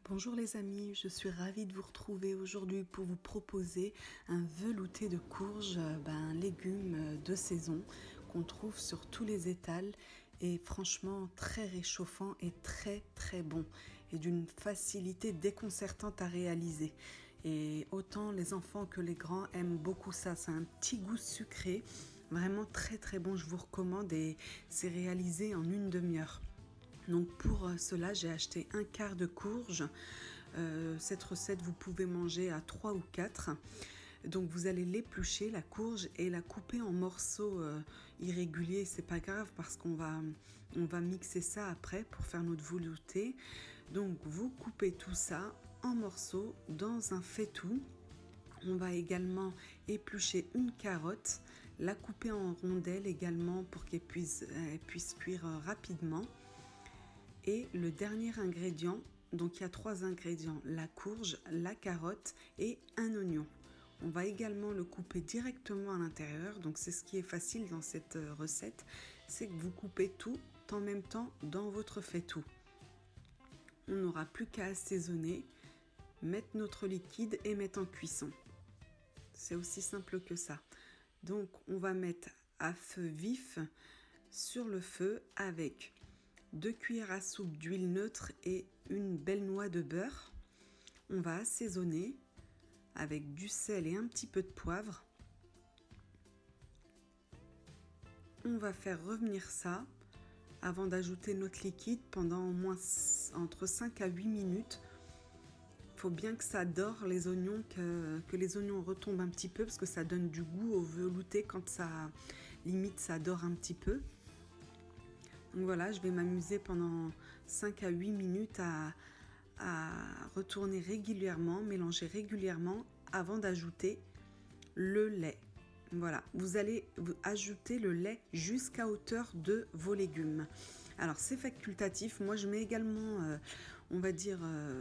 Bonjour les amis, je suis ravie de vous retrouver aujourd'hui pour vous proposer un velouté de courge, un légume de saison qu'on trouve sur tous les étals et franchement très réchauffant et très bon et d'une facilité déconcertante à réaliser. Et autant les enfants que les grands aiment beaucoup ça, c'est un petit goût sucré, vraiment très bon, je vous recommande et c'est réalisé en une demi-heure. Donc pour cela, j'ai acheté un quart de courge. Cette recette, vous pouvez manger à 3 ou 4. Donc vous allez l'éplucher, la courge, et la couper en morceaux irréguliers. C'est pas grave parce qu'on va mixer ça après pour faire notre velouté. Donc vous coupez tout ça en morceaux dans un faitout. On va également éplucher une carotte, la couper en rondelles également pour qu'elle puisse cuire rapidement. Et le dernier ingrédient, donc il y a 3 ingrédients, la courge, la carotte et un oignon. On va également le couper directement à l'intérieur, donc c'est ce qui est facile dans cette recette, c'est que vous coupez tout en même temps dans votre faitout. On n'aura plus qu'à assaisonner, mettre notre liquide et mettre en cuisson. C'est aussi simple que ça. Donc on va mettre à feu vif sur le feu avec 2 cuillères à soupe d'huile neutre et une belle noix de beurre. On va assaisonner avec du sel et un petit peu de poivre. On va faire revenir ça avant d'ajouter notre liquide pendant au moins entre 5 à 8 minutes. Il faut bien que ça dore les oignons, que les oignons retombent un petit peu parce que ça donne du goût au velouté quand ça dore un petit peu. Donc voilà, je vais m'amuser pendant 5 à 8 minutes à retourner régulièrement, mélanger régulièrement avant d'ajouter le lait. Voilà, vous allez ajouter le lait jusqu'à hauteur de vos légumes. Alors c'est facultatif, moi je mets également, on va dire,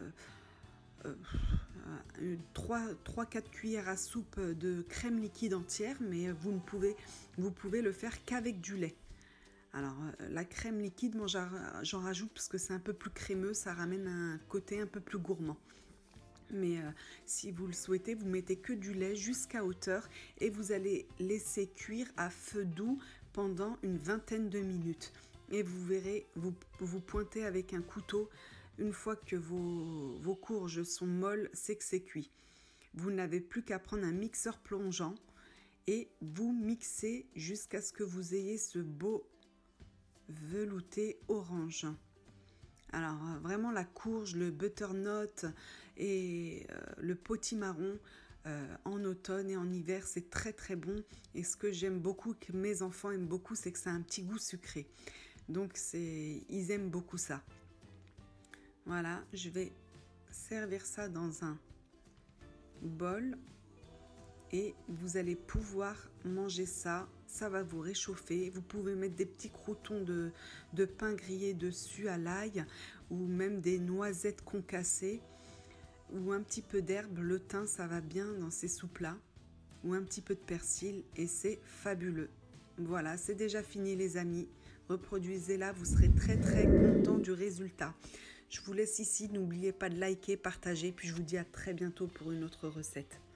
3-4 cuillères à soupe de crème liquide entière, mais vous pouvez le faire qu'avec du lait. Alors la crème liquide, moi j'en rajoute parce que c'est un peu plus crémeux, ça ramène un côté un peu plus gourmand. Mais si vous le souhaitez, vous mettez que du lait jusqu'à hauteur et vous allez laisser cuire à feu doux pendant une vingtaine de minutes. Et vous verrez, vous pointez avec un couteau, une fois que vos courges sont molles, c'est que c'est cuit. Vous n'avez plus qu'à prendre un mixeur plongeant et vous mixez jusqu'à ce que vous ayez ce beau velouté orange. Alors vraiment la courge, le butternut et le potimarron en automne et en hiver, c'est très bon. Et ce que j'aime beaucoup, que mes enfants aiment beaucoup, c'est que ça a un petit goût sucré. Donc ils aiment beaucoup ça. Voilà, je vais servir ça dans un bol. Et vous allez pouvoir manger ça, ça va vous réchauffer. Vous pouvez mettre des petits croûtons de pain grillé dessus à l'ail ou même des noisettes concassées ou un petit peu d'herbe. Le thym, ça va bien dans ces soupes-là, ou un petit peu de persil et c'est fabuleux. Voilà, c'est déjà fini les amis. Reproduisez-la, vous serez très content du résultat. Je vous laisse ici, n'oubliez pas de liker, partager, puis je vous dis à très bientôt pour une autre recette.